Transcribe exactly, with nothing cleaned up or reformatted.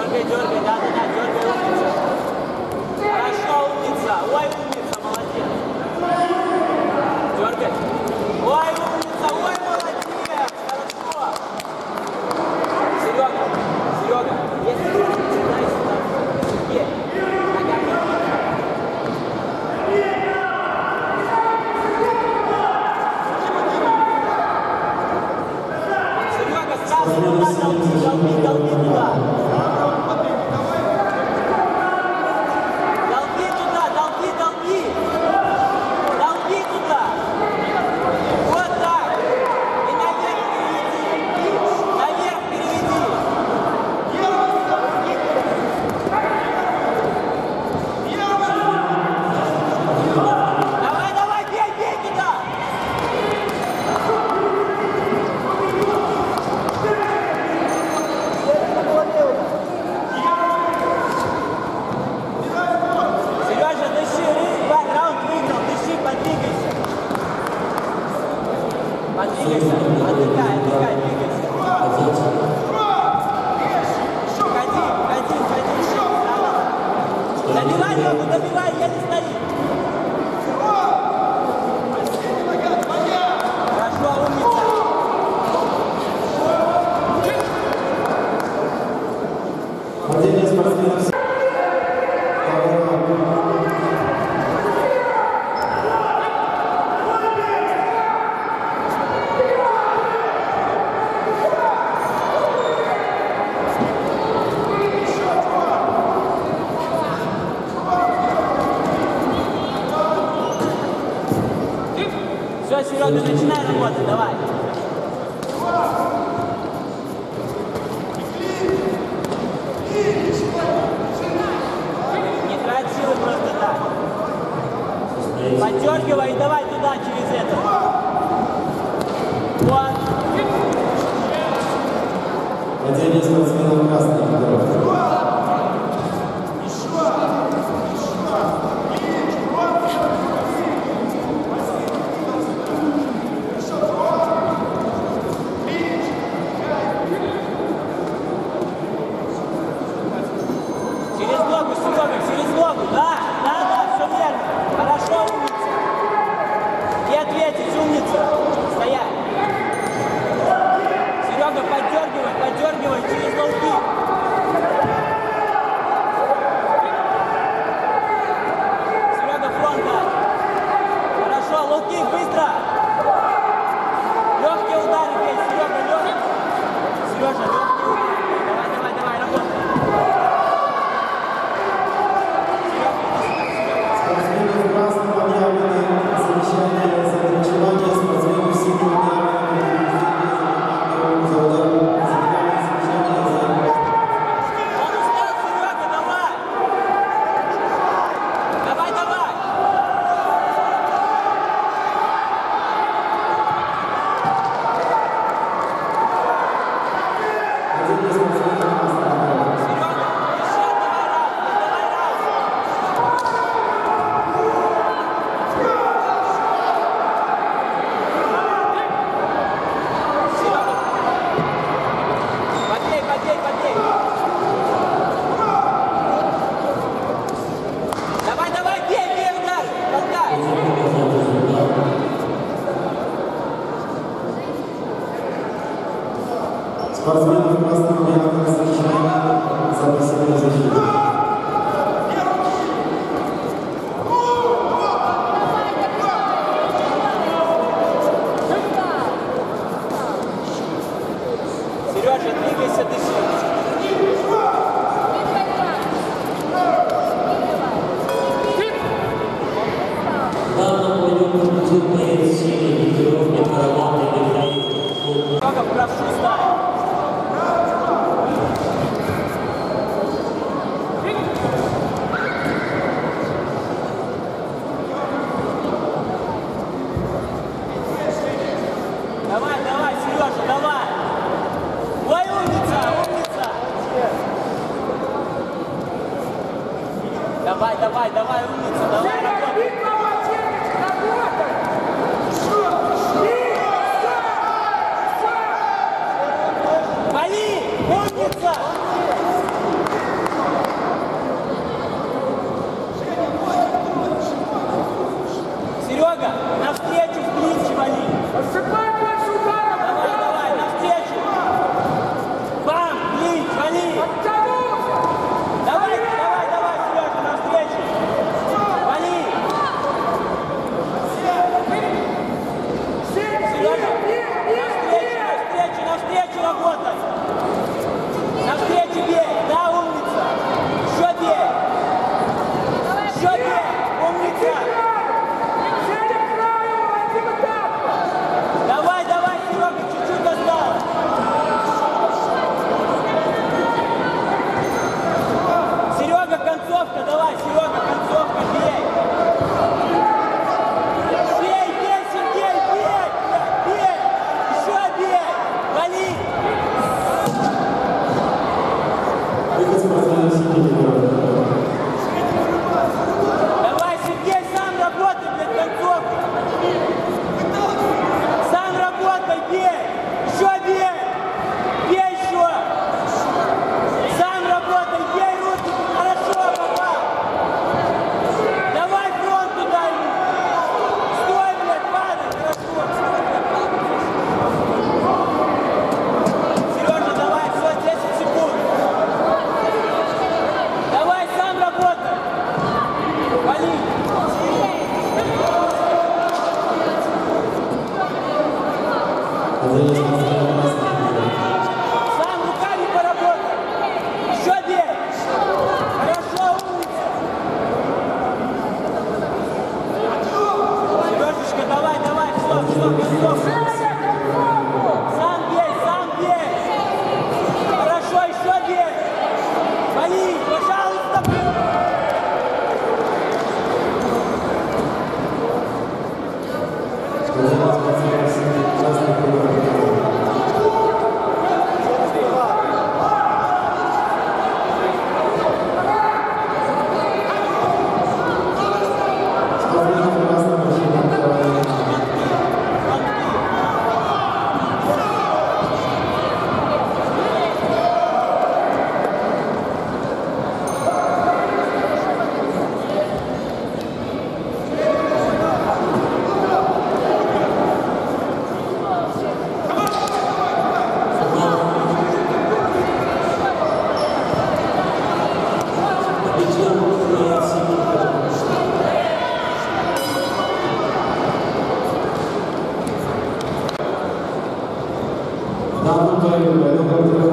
Дергай, дергай, да-да-да, дергай, умница. Хорошо, умница. Ой, умница, молодец. Дергай. Ой, умница, ой, молодец. Хорошо. Серега, Серега, если ты начинаешь сюда, Сергей, нога вверх. Серега, сразу туда долби, долби, долби туда. Долби туда, долби, долби. Долби туда. Вот так. И наверх переведи. Наверх переведи. Давай, давай, бей, бей туда. Сережа, дыши, раунд выиграл, дыши, подвигайся. Подвигайся, отдыхай, отдыхай, двигайся. Ходи, ходи, ходи, давай. Добивай его, добивай, я не стою. Хорошо, умница. Владение спортсменов. Все, Серега, начинай работать, давай. Не трать силы просто так. Поддергивай и давай туда через это. Вот. Владение спортсменов красных. Через ногу, Серега, через ногу. Да, да, да, все верно. Хорошо, умница. И ответить, умница. Стоять. Серега, поддергивай, поддергивай через ноги. Серега, фронт дай. Хорошо, луки, быстро. Легкие удары бей, Серега, легкие. Сережа, легкие удары. Давай, давай, давай, работай. Спортсмены красного объявлены совещание за врачевание спортсменов синего объявлены за удар. Он устал, Серега, давай. Давай, давай. Владение спортсменов красных. Серега, еще давай раунд, давай раунд. Серега. Подбей, подбей, подбей. Давай, давай, бей, бей удар. Толкай. Спортсменов красного объявлены совещание за пассивную защиту. Сережа, двигайся, дыши. Серега, правшу ставь. Давай, давай, Сережа, давай. Ой, умница, умница. Давай, давай, давай, умница, давай, работай. Вали, умница. Выход спортсмена Сидели. Давай, Сергей, сам работай, блядь, концовка. Сам работай, бей. Еще бей. Бей еще. Сам работай, бей руки. Хорошо, попал. Давай фронт туда ему. Стой, блядь, падай. Хорошо. Сережа, давай, все, десять секунд. Давай, сам работай. Вали. Сам руками поработай. Еще бей. Хорошо, умница. Сережечка, давай, давай, все, все, готов. Сам бей, сам бей. Хорошо, еще бей. Вали, пожалуйста. Данный бой,